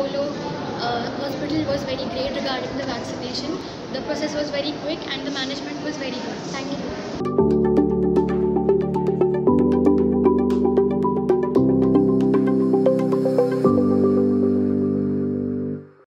Apollo Hospital was very great regarding the vaccination. The process was very quick and the management was very good. Thank you.